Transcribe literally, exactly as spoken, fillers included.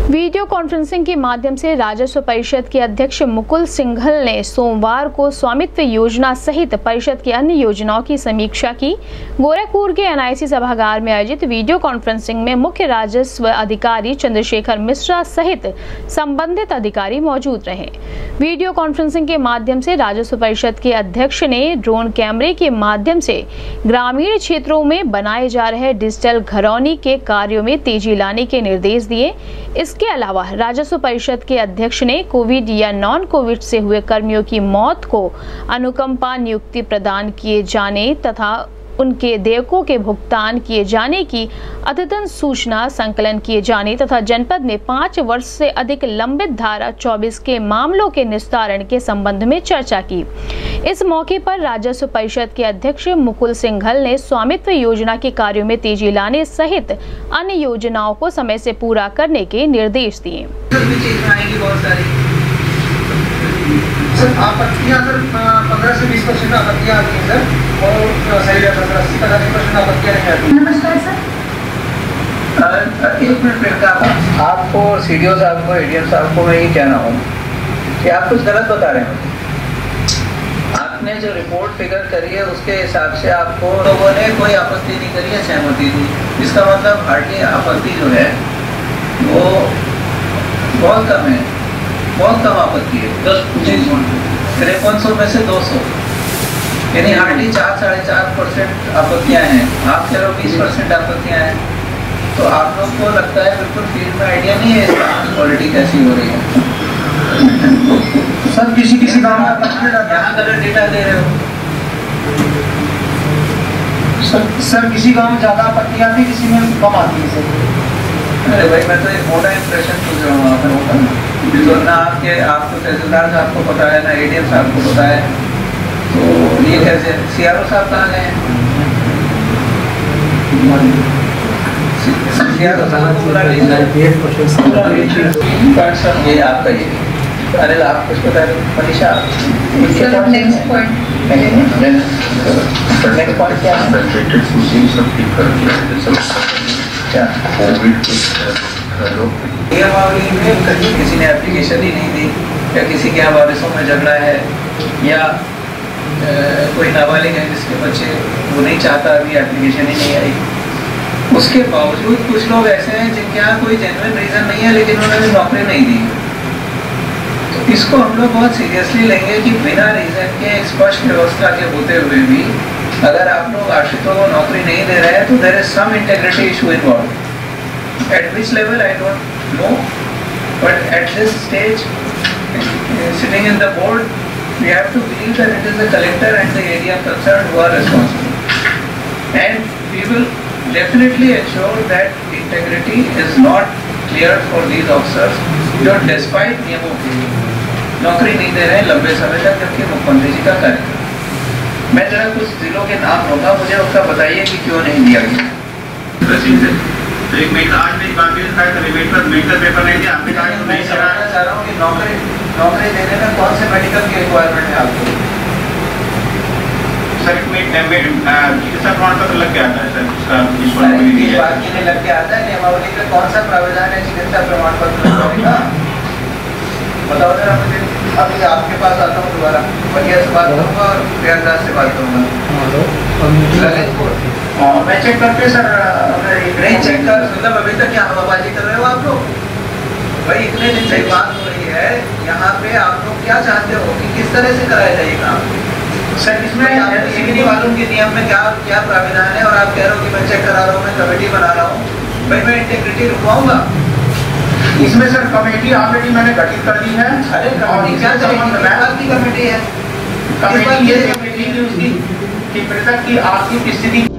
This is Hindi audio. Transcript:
वीडियो कॉन्फ्रेंसिंग के माध्यम से राजस्व परिषद के अध्यक्ष मुकुल सिंघल ने सोमवार को स्वामित्व योजना सहित परिषद की अन्य योजनाओं की समीक्षा की। गोरखपुर के एन आई सी सभागार में आयोजित वीडियो कॉन्फ्रेंसिंग में मुख्य राजस्व अधिकारी चंद्रशेखर मिश्रा सहित संबंधित अधिकारी मौजूद रहे। वीडियो कॉन्फ्रेंसिंग के माध्यम से राजस्व परिषद के अध्यक्ष ने ड्रोन कैमरे के माध्यम से ग्रामीण क्षेत्रों में बनाए जा रहे डिजिटल घरौनी के कार्यों में तेजी लाने के निर्देश दिए। इसके अलावा राजस्व परिषद के अध्यक्ष ने कोविड या नॉन कोविड से हुए कर्मियों की मौत को अनुकंपा नियुक्ति प्रदान किए जाने तथा उनके देयकों के भुगतान किए जाने की अद्यतन सूचना संकलन किए जाने तथा जनपद में पाँच वर्ष से अधिक लंबित धारा चौबीस के मामलों के निस्तारण के संबंध में चर्चा की। इस मौके पर राजस्व परिषद के अध्यक्ष मुकुल सिंघल ने स्वामित्व योजना के कार्यों में तेजी लाने सहित अन्य योजनाओं को समय से पूरा करने के निर्देश दिए। सर आपत्तियां सर पंद्रह से बीस परसेंट आपत्तियां आती हैं सर और सही रहता अस्सी पचासी परसेंट आपत्तियां नहीं आती। नमस्कार सर। एक मिनट बेटा आपको सी डी ओ साहब को ए डी एम साहब को मैं ये कहना हूँ कि आप कुछ गलत बता रहे हैं। आपने जो रिपोर्ट फिगर करी है उसके हिसाब से आपको लोगों ने कोई आपत्ति नहीं करी है, सहमति दी। इसका मतलब हार्डली आपत्ति जो है वो बहुत कम है, बहुत कम आपत्ति है। दस तिरपन सौ में से दो सौ यानी हार्डली चार साढ़े चार परसेंट आपत्तियाँ हैं। आप कह रहे हो बीस परसेंट आपत्तियाँ हैं, तो आप लोग को लगता है बिल्कुल फील्ड में आइडिया नहीं है क्वालिटी कैसी हो रही है। सर किसी किसी गाँव में यहाँ गलत डेटा दे रहे हो। सर सर किसी गाँव में ज़्यादा आपत्तियाँ आती, किसी में कम आती है सर। अरे भाई मैं तो एक मोटा इंप्रेशन पूछ रहा हूँ वहाँ पर होगा तो ना आपके आपको तहसीलदार साहब को पता है ना ए डी एम साहब को पता है, तो ये कैसे सी आर ओ साहब कहाँ गए हैं? सी आर ओ साहब को बुला लीजिए। ये आपका ये अरे आप कुछ बता रहे Manisha next point next point क्या है? नियमावली में कहीं किसी ने एप्लीकेशन ही नहीं दी या किसी के वारिसों में झगड़ा है या ए, कोई नाबालिग है जिसके बच्चे वो नहीं चाहता, अभी एप्लीकेशन ही नहीं आई। उसके बावजूद कुछ लोग ऐसे हैं जिनके यहाँ कोई जेन्युइन रीज़न नहीं है लेकिन उन्होंने नौकरी नहीं दी। तो इसको हम लोग बहुत सीरियसली लेंगे कि बिना रीज़न के एक स्पष्ट व्यवस्था के होते हुए भी अगर आप लोग आश्रितों को नौकरी नहीं दे रहे हैं तो there is some integrity issue involve. At which level I don't know, but at this stage, sitting in the board, we have to believe that it is the collector and the area concerned who are responsible, and we will definitely ensure that integrity is not cleared for these officers, जो despite नियमों के नौकरी नहीं दे रहे हैं लंबे समय तक, जबकि मुख्यमंत्री जी का कार्यक्रम। मैं जरा कुछ जिलों के नाम लूँगा, मुझे उसका बताइए कि क्यों नहीं दिया गया। तो एक मेडिकल आज मेरी बात है था मेडिकल मेडिकल पेपर नहीं दिया आपने कहा मैं समझना चाह रहा हूँ कि नौकरी नौकरी देने में कौन से मेडिकल की रिक्वायरमेंट है आपको? सर चिकित्सा प्रमाण पत्र लग के आता है सर उसका इस बात के लिए लग के आता है। नियमावली में कौन सा प्रावधान है चिकित्सा प्रमाण पत्र लगाने का? बताओ जरा मुझे। अभी आपके पास आता हूँ दोबारा, बढ़िया से बात करूँगा और प्रयागराज से बात करूँगा। मैं चेक करके सर नहीं चेक कर मतलब अभी तक क्या हवाबाजी कर रहे हो आप लोग? भाई इतने दिन से बात हो रही है यहाँ पे, आप लोग क्या चाहते हो कि किस तरह से कराया जाए काम? सर इसमें आपको ये भी नहीं मालूम कि नियम में क्या क्या प्राविधान है और आप कह रहे हो कि मैं चेक करा रहा हूँ, मैं कमेटी बना रहा हूँ। भाई मैं इंटीग्रिटी रुकवाऊंगा इसमें सर। कमेटी ऑलरेडी मैंने गठित कर दी है। अरे कमेटी क्या कमेटी है? कमेटी ये कमेटी की उसकी मृतक की आर्थिक स्थिति